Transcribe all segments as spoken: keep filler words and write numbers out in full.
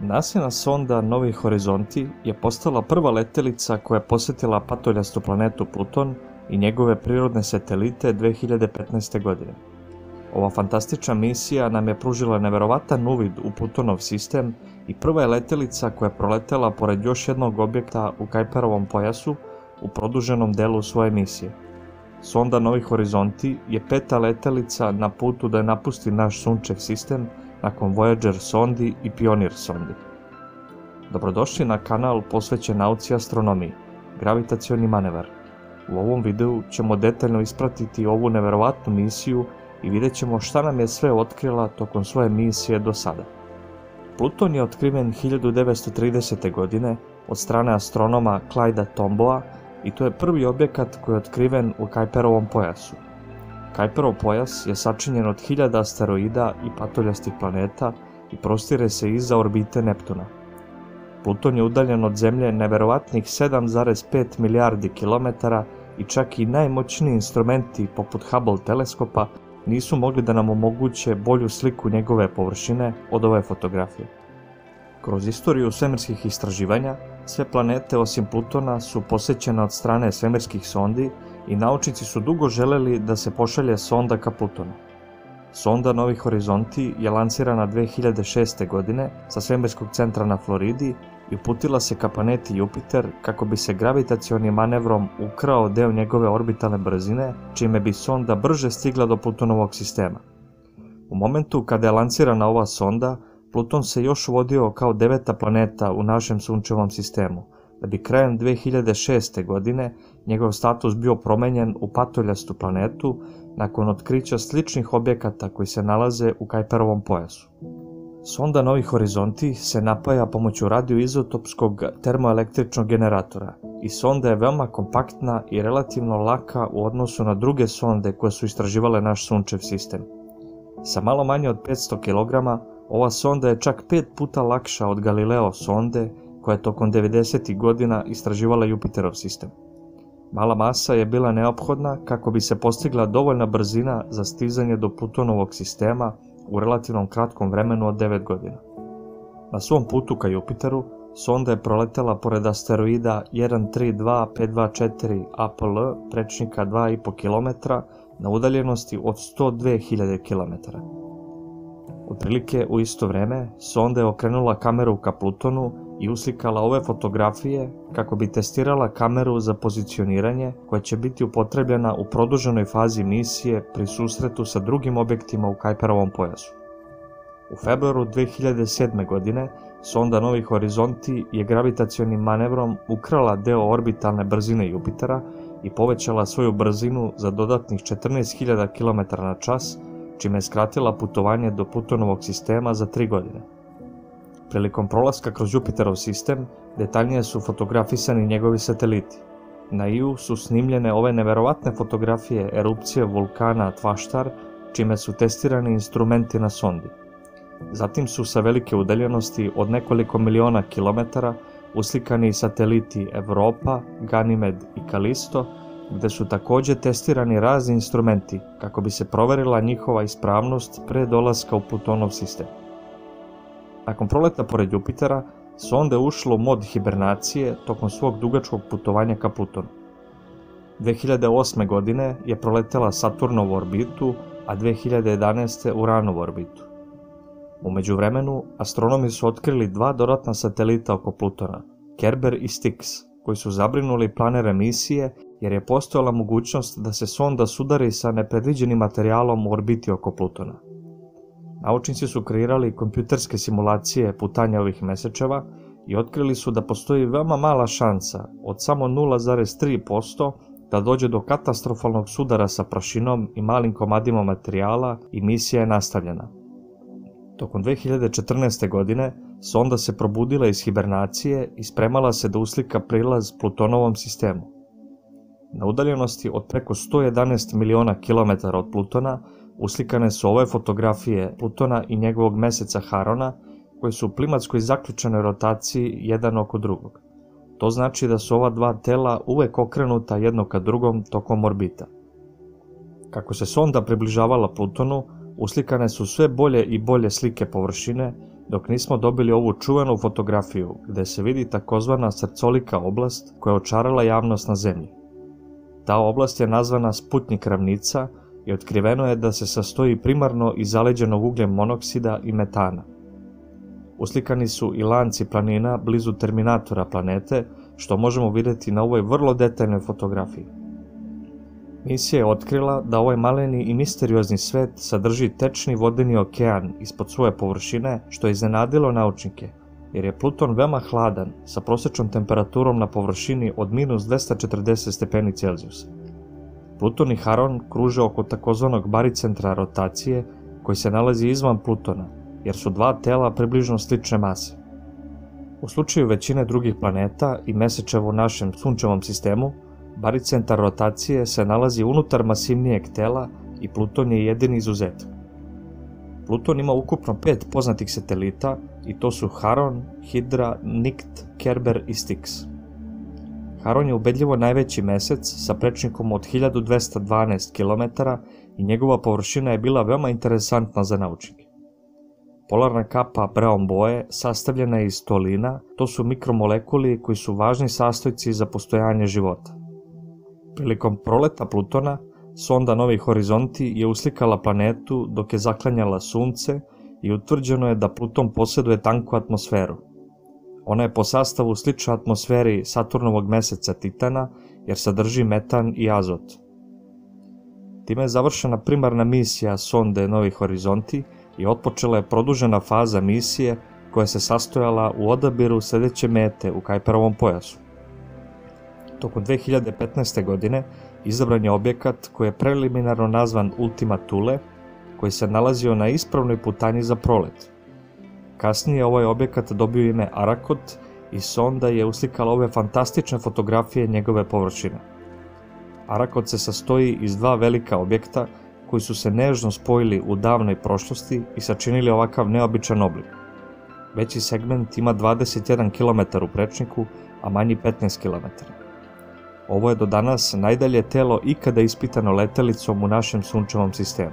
NASIna sonda Novi Horizonti je postala prva letelica koja je posjetila patoljastu planetu Pluton i njegove prirodne satelite dve hiljade petnaeste. godine. Ova fantastična misija nam je pružila neverovatan uvid u Plutonov sistem i prva je letelica koja je proletela pored još jednog objekta u Kuiperovom pojasu u produženom delu svoje misije. Sonda Novi Horizonti je peta letelica na putu da napusti naš sunčev sistem nakon Voyager sondi i Pioneer sondi. Dobrodošli na kanal posvećen nauci i astronomiji, gravitacioni manevar. U ovom videu ćemo detaljno ispratiti ovu neverovatnu misiju i vidjet ćemo šta nam je sve otkrila tokom svoje misije do sada. Pluton je otkriven hiljadu devetsto tridesete. godine od strane astronoma Clyda Tombaugha i to je prvi objekat koji je otkriven u Kuiperovom pojasu. Kuiperov pojas je sačinjen od hiljada asteroida i patoljastih planeta i prostire se iza orbite Neptuna. Pluton je udaljen od Zemlje neverovatnih sedam zarez pet milijardi kilometara i čak i najmoćniji instrumenti poput Hubble teleskopa nisu mogli da nam omoguće bolju sliku njegove površine od ove fotografije. Kroz istoriju svemirskih istraživanja, sve planete osim Plutona su posjećene od strane svemirskih sondi i naučnici su dugo želeli da se pošalje sonda ka Plutonu. Sonda Novi Horizonti je lansirana dve hiljade šeste. godine sa svemirskog centra na Floridi i uputila se ka planeti Jupiter kako bi se gravitacionim manevrom ukrao deo njegove orbitalne brzine, čime bi sonda brže stigla do Plutonovog sistema. U momentu kada je lansirana ova sonda, Pluton se još vodio kao deveta planeta u našem sunčevom sistemu, da bi krajem dve hiljade šeste. godine njegov status bio promenjen u patoljastu planetu nakon otkrića sličnih objekata koji se nalaze u Kuiperovom pojasu. Sonda Novi Horizonti se napaja pomoću radioizotopskog termoelektričnog generatora i sonda je veoma kompaktna i relativno laka u odnosu na druge sonde koje su istraživale naš sunčev sistem. Sa malo manje od petsto kilograma, ova sonda je čak pet puta lakša od Galileo sonde koja je tokom devedesetih godina istraživala Jupiterov sistem. Mala masa je bila neophodna kako bi se postigla dovoljna brzina za stizanje do Plutonovog sistema u relativnom kratkom vremenu od devet godina. Na svom putu ka Jupiteru, sonda je proletela pored asteroida jedan tri dva pet dva četiri A P L prečnika dva i po kilometra na udaljenosti od sto dve hiljade kilometara. Otprilike u isto vreme, sonda je okrenula kameru ka Plutonu i uslikala ove fotografije kako bi testirala kameru za pozicioniranje koja će biti upotrebljena u produženoj fazi misije pri susretu sa drugim objektima u Kuiperovom pojasu. U februaru dve hiljade sedme. godine sonda Novi Horizonti je gravitacionim manevrom ukrala deo orbitalne brzine Jupitera i povećala svoju brzinu za dodatnih četrnaest hiljada kilometara na čas, čime je skratila putovanje do Plutonovog sistema za tri godine. Prilikom prolaska kroz Jupiterov sistem, detaljnije su fotografisani njegovi sateliti. Na Iju su snimljene ove neverovatne fotografije erupcije vulkana Tvaštar, čime su testirani instrumenti na sondi. Zatim su sa velike udaljenosti od nekoliko miliona kilometara uslikani sateliti Europa, Ganymed i Callisto, gde su takođe testirani razni instrumenti kako bi se proverila njihova ispravnost pre dolaska u Plutonov sistem. Nakon proleta pored Jupitera, sonda je ušla u mod hibernacije tokom svog dugačkog putovanja ka Plutonu. dve hiljade osme. godine je proletela Saturnovu orbitu, a dve hiljade jedanaeste. Uranovu orbitu. U međuvremenu, astronomi su otkrili dva dodatna satelita oko Plutona, Kerber i Styx, koji su zabrinuli planere misije jer je postojala mogućnost da se sonda sudari sa nepredviđenim materijalom u orbiti oko Plutona. Naučnici su kreirali kompjuterske simulacije putanja ovih mesečeva i otkrili su da postoji veoma mala šansa, od samo nula zarez tri posto, da dođe do katastrofalnog sudara sa prašinom i malim komadima materijala i misija je nastavljena. Tokom dve hiljade četrnaeste. godine sonda se probudila iz hibernacije i spremala se da uslika prilaz Plutonovom sistemu. Na udaljenosti od preko sto jedanaest miliona kilometara od Plutona uslikane su ove fotografije Plutona i njegovog meseca Harona, koji su u klimatskoj zaključanoj rotaciji jedan oko drugog. To znači da su ova dva tela uvek okrenuta jedno ka drugom tokom orbita. Kako se sonda približavala Plutonu, uslikane su sve bolje i bolje slike površine dok nismo dobili ovu čuvenu fotografiju gde se vidi takozvana srcolika oblast koja je očarala javnost na Zemlji. Ta oblast je nazvana Sputnjik ravnica i otkriveno je da se sastoji primarno iz zaleđenog ugljen monoksida i metana. Uslikani su i lanci planina blizu terminatora planete, što možemo vidjeti na ovoj vrlo detaljnoj fotografiji. Misija je otkrila da ovaj maleni i misteriozni svet sadrži tečni vodeni okean ispod svoje površine, što je iznenadilo naučnike, jer je Pluton veoma hladan, sa prosječnom temperaturom na površini od minus dvesta četrdeset stepeni Celzijusa. Pluton i Haron kruže oko takozvanog baricentra rotacije, koji se nalazi izvan Plutona, jer su dva tela približno slične mase. U slučaju većine drugih planeta i mesečeva u našem sunčevom sistemu, baricentar rotacije se nalazi unutar masivnijeg tela i Pluton je jedini izuzetak. Pluton ima ukupno pet poznatih satelita i to su Haron, Hidra, Nikt, Kerber i Styx. Haron je ubedljivo najveći mesec sa prečnikom od hiljadu dvesta dvanaest kilometara i njegova površina je bila veoma interesantna za naučnike. Polarna kapa brown boje sastavljena je iz tolina, to su mikromolekuli koji su važni sastojci za postojanje života. Prilikom proleta Plutona, sonda Novi horizonti je uslikala planetu dok je zaklanjala Sunce i utvrđeno je da Pluton posjeduje tanku atmosferu. Ona je po sastavu slična atmosferi Saturnovog meseca Titana jer sadrži metan i azot. Time je završena primarna misija sonde Novi horizonti i otpočela je produžena faza misije koja se sastojala u odabiru sljedeće mete u Kuiperovom pojasu. Tokom dve hiljade petnaeste. godine izabran je objekat koji je preliminarno nazvan Ultima Thule, koji se nalazio na ispravnoj putanji za prolet. Kasnije ovaj objekat dobio ime Arakot i sonda je uslikala ove fantastične fotografije njegove površine. Arakot se sastoji iz dva velika objekta koji su se nežno spojili u davnoj prošlosti i sačinili ovakav neobičan oblik. Veći segment ima dvadeset jedan kilometar u prečniku, a manji petnaest kilometara. Ovo je do danas najdalje telo ikada ispitano letelicom u našem sunčevom sistemu.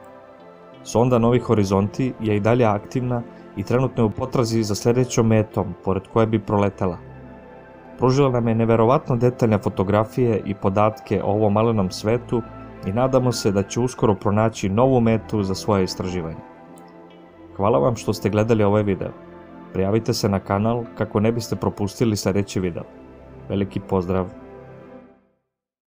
Sonda Novi horizonti je i dalje aktivna i trenutno je u potrazi za sljedećom metom, pored koje bi proletela. Pružila nam je neverovatno detaljne fotografije i podatke o ovom malenom svetu i nadamo se da će uskoro pronaći novu metu za svoje istraživanje. Hvala vam što ste gledali ovaj video. Prijavite se na kanal kako ne biste propustili sljedeći video. Veliki pozdrav!